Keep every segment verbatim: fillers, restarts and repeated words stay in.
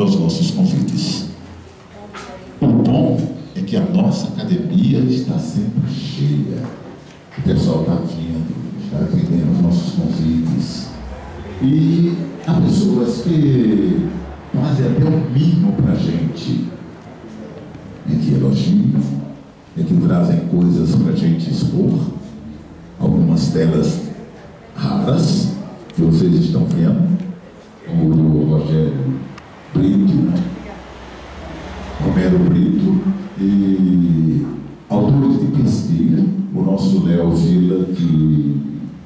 aos nossos convites. O bom é que a nossa academia está sempre cheia. O pessoal está vindo, está atendendo os nossos convites. E há pessoas que fazem até o mínimo para a gente, é que elogiam, é que trazem coisas para a gente expor, algumas telas raras que vocês estão vendo, como o Rogério Brito, né? Romero Brito, e autores de pesquisa, o nosso Léo Vila, que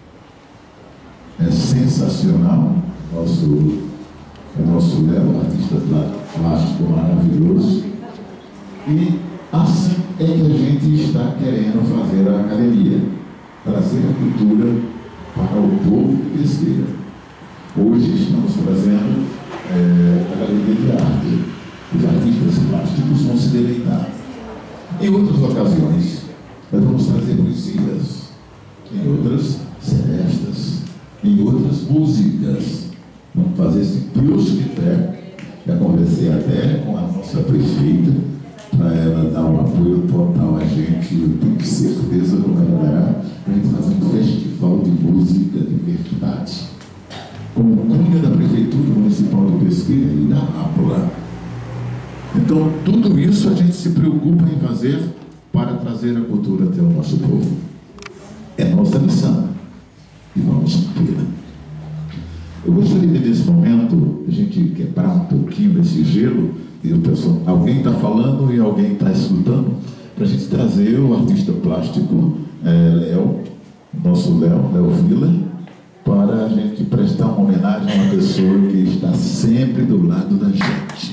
é sensacional, nosso, o nosso Léo, artista plástico maravilhoso. E assim é que a gente está querendo fazer a academia, trazer a cultura para o povo de Pesqueira. Hoje estamos trazendo é, a galeria de arte. Os artistas plásticos vão se deleitar. Em outras ocasiões, nós vamos trazer poesias, em outras, serestas, em outras, músicas. Vamos fazer esse Deus que quer. Já conversei até com a nossa prefeita, para ela dar um apoio total a gente. Eu tenho certeza que ela dará, para a gente fazer um festival de música de verdade, como cunha da Prefeitura Municipal de Pesqueira e da Ápola. Então, tudo isso a gente se preocupa em fazer para trazer a cultura até o nosso povo. É nossa missão e vamos cumpri-la. Eu gostaria de, nesse momento, a gente quebrar um pouquinho desse gelo, e o pessoal, alguém está falando e alguém está escutando, para a gente trazer o artista plástico é, Léo, nosso Léo, Léo Vila, para a gente prestar uma homenagem a uma pessoa que está sempre do lado da gente.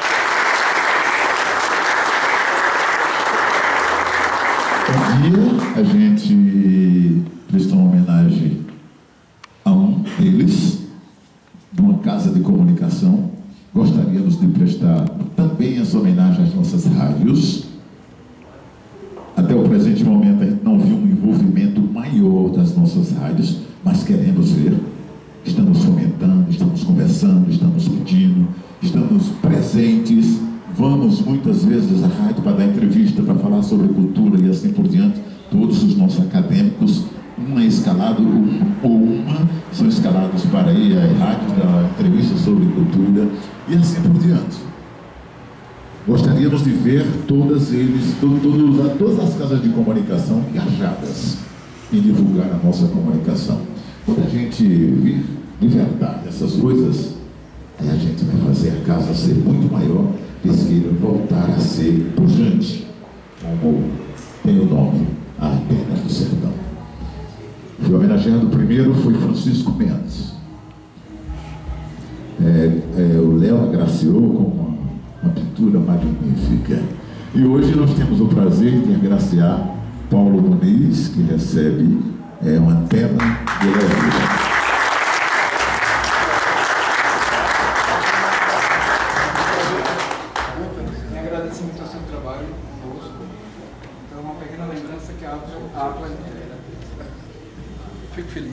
Um dia a gente prestou uma homenagem a um deles, de uma casa de comunicação. Gostaríamos de prestar também essa homenagem às nossas rádios. Até o presente momento a gente não viu um envolvimento maior das nossas rádios, mas queremos ver. Estamos fomentando, estamos conversando, estamos pedindo, estamos presentes. Vamos muitas vezes à rádio para dar entrevista, para falar sobre cultura e assim por diante. Todos os nossos acadêmicos, um é escalado, ou uma, são escalados para ir à rádio dar entrevista sobre cultura e assim por diante. Gostaríamos de ver todas eles, todo, todo, todas as casas de comunicação engajadas em divulgar a nossa comunicação. Quando a gente vir de verdade essas coisas, aí a gente vai fazer a casa ser muito maior, Pesqueira voltar a ser pujante, como tem o nome, a Atenas do Sertão. Fui homenageado primeiro, foi Francisco Mendes. É, é, o Léo agraciou com uma, uma pintura magnífica. E hoje nós temos o prazer de agraciar Paulo Muniz, que recebe é, uma antena de Léo. Fico feliz.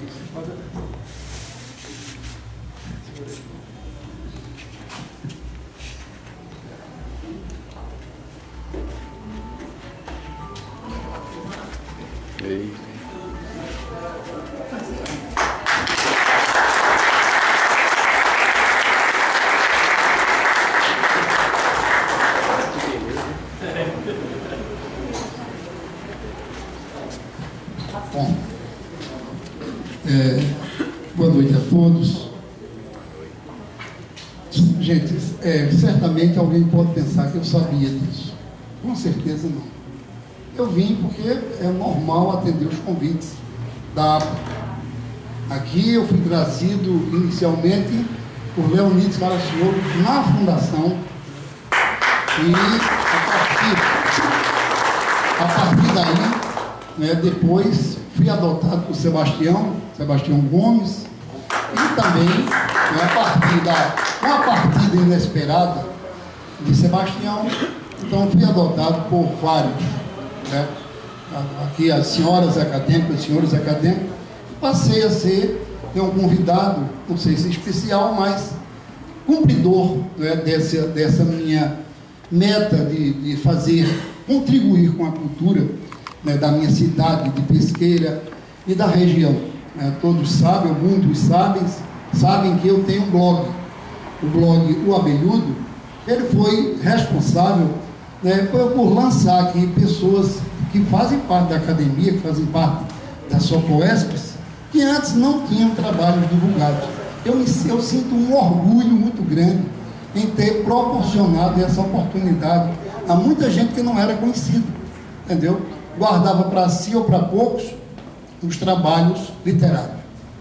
Ei. Bom, é, boa noite a todos. Gente, é, certamente alguém pode pensar que eu sabia disso. Com certeza não. Eu vim porque é normal atender os convites da A P A. Aqui eu fui trazido inicialmente por Leonides Maraciolo na fundação e a partir, a partir daí, né, depois fui adotado por Sebastião, Sebastião Gomes, e também, né, a partir da, com a partida inesperada de Sebastião, então fui adotado por vários, né, aqui as senhoras acadêmicas, os senhores acadêmicos, passei a ser, né, um convidado, não sei se especial, mas cumpridor, né, dessa, dessa minha meta de, de fazer, contribuir com a cultura, né, da minha cidade de Pesqueira e da região. É, todos sabem, muitos sabem, sabem que eu tenho um blog, o blog O Abelhudo. Ele foi responsável, né, por, por lançar aqui pessoas que fazem parte da academia, que fazem parte da Socoespes, que antes não tinham trabalhos divulgados. Eu, me, eu sinto um orgulho muito grande em ter proporcionado essa oportunidade a muita gente que não era conhecida, entendeu? Guardava para si ou para poucos os trabalhos literários.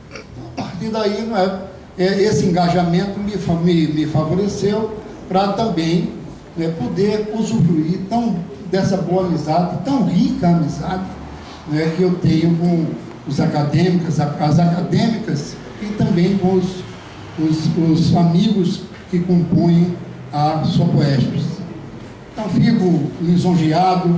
A partir daí, não é, é, esse engajamento me, me, me favoreceu para também, né, poder usufruir tão, dessa boa amizade, tão rica amizade, né, que eu tenho com os acadêmicos, as acadêmicas e também com os, os, os amigos que compõem a Socoespes. Então, fico lisonjeado.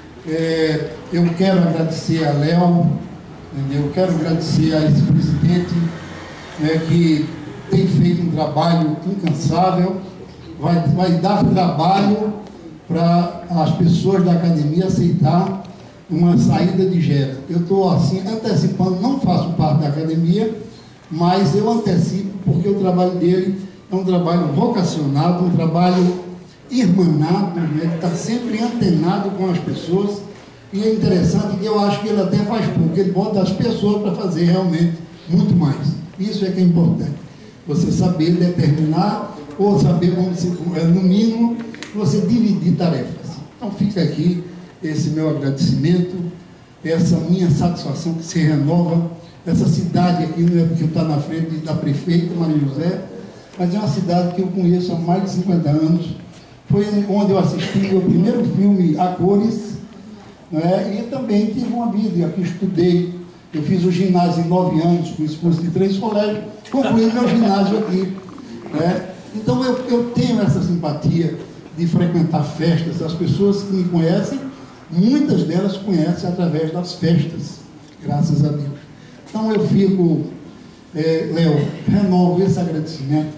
É, eu quero agradecer a Léo, eu quero agradecer a esse presidente, né, que tem feito um trabalho incansável, vai, vai dar trabalho para as pessoas da academia aceitar uma saída de Gera. Eu estou assim antecipando, não faço parte da academia, mas eu antecipo porque o trabalho dele é um trabalho vocacionado, um trabalho irmanado, né, que está sempre antenado com as pessoas. E é interessante que eu acho que ele até faz pouco, ele bota as pessoas para fazer realmente muito mais. Isso é que é importante, você saber determinar, ou saber, vamos dizer, no mínimo, você dividir tarefas. Então fica aqui esse meu agradecimento, essa minha satisfação que se renova. Essa cidade aqui não é porque está na frente da prefeita Maria José, mas é uma cidade que eu conheço há mais de cinquenta anos. Foi onde eu assisti meu primeiro filme a cores, né? E também tive uma vida, aqui estudei. Eu fiz o ginásio em nove anos, com expulso de três colégios, concluí meu ginásio aqui, né? Então eu, eu tenho essa simpatia de frequentar festas. As pessoas que me conhecem, muitas delas conhecem através das festas, graças a Deus. Então eu fico, é, Léo, renovo esse agradecimento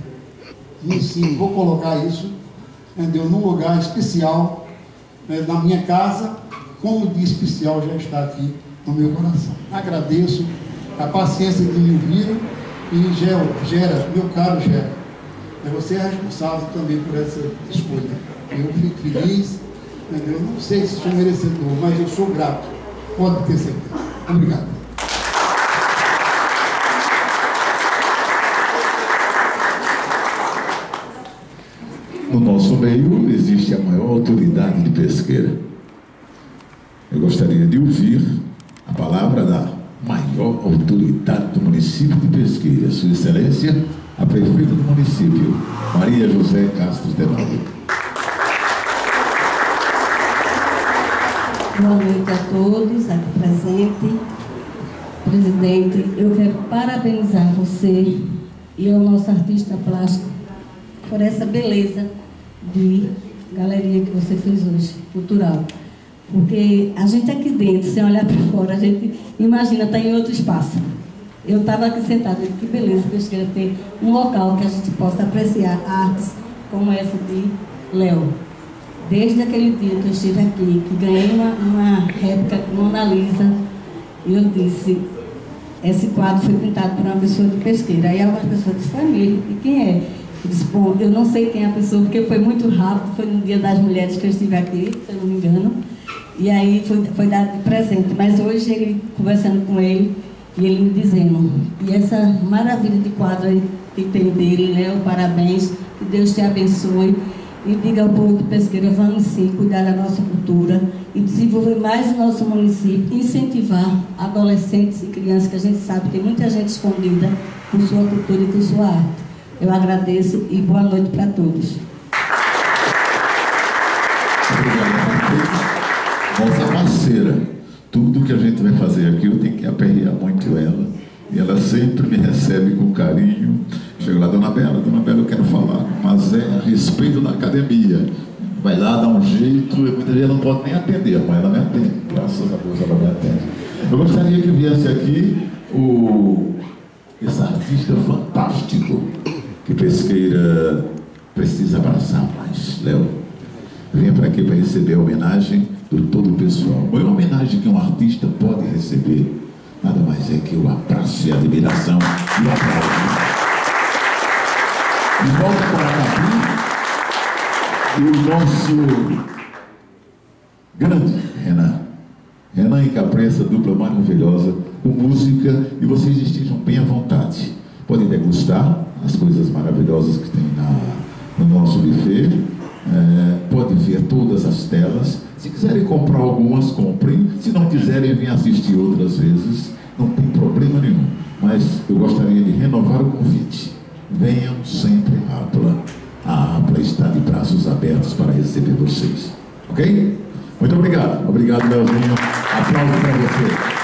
e sim, vou colocar isso, entendeu, num lugar especial, né, na minha casa, como de especial já está aqui no meu coração. Agradeço a paciência de me ouvir e Gera, Gera, meu caro Gera, você é responsável também por essa escolha. Eu fico feliz, entendeu? Não sei se sou merecedor, mas eu sou grato, pode ter certeza. Obrigado. No nosso meio existe a maior autoridade de Pesqueira. Eu gostaria de ouvir a palavra da maior autoridade do município de Pesqueira, Sua Excelência, a prefeita do município, Maria José Castro de Maria. Boa noite a todos aqui presentes. Presidente, eu quero parabenizar você e ao nosso artista plástico por essa beleza de galeria que você fez hoje, cultural. Porque a gente aqui dentro, sem olhar para fora, a gente imagina estar em outro espaço. Eu estava aqui sentada, que beleza, Pesqueira ter um local que a gente possa apreciar artes como essa de Léo. Desde aquele dia que eu estive aqui, que ganhei uma, uma réplica com Mona Lisa, e eu disse, esse quadro foi pintado por uma pessoa de Pesqueira. Aí algumas pessoas disseram, foi mesmo, e quem é? Eu disse, bom, eu não sei quem é a pessoa, porque foi muito rápido, foi no Dia das Mulheres que eu estive aqui, se eu não me engano, e aí foi, foi dado de presente. Mas hoje, ele, conversando com ele, e ele me dizendo, e essa maravilha de quadro aí que tem dele, Léo, parabéns, que Deus te abençoe, e diga ao povo de Pesqueira, vamos sim cuidar da nossa cultura e desenvolver mais o nosso município, incentivar adolescentes e crianças, que a gente sabe que tem muita gente escondida por sua cultura e por sua arte. Eu agradeço e boa noite para todos. Obrigado, nossa parceira. Tudo que a gente vai fazer aqui, eu tenho que aperrear muito ela. E ela sempre me recebe com carinho. Chego lá, Dona Bela, Dona Bela, eu quero falar, mas é a respeito da academia. Vai lá, dá um jeito, e muitas vezes não pode nem atender, mas ela me atende. Graças a Deus ela me atende. Eu gostaria que viesse aqui o, esse artista fantástico, que Pesqueira precisa abraçar mais. Léo, venha para aqui para receber a homenagem do todo o pessoal. A maior homenagem que um artista pode receber nada mais é que o abraço e a admiração e o aplauso. De volta para a cabine, o nosso grande Renan. Renan e Capri, essa dupla maravilhosa, com música, e vocês estejam bem à vontade. Podem degustar as coisas maravilhosas que tem na, no nosso buffet. É, pode ver todas as telas. Se quiserem comprar algumas, comprem. Se não quiserem, venham assistir outras vezes. Não tem problema nenhum. Mas eu gostaria de renovar o convite. Venham sempre à Apla. A Apla está de braços abertos para receber vocês. Ok? Muito obrigado. Obrigado, Leozinho. Aplausos para você.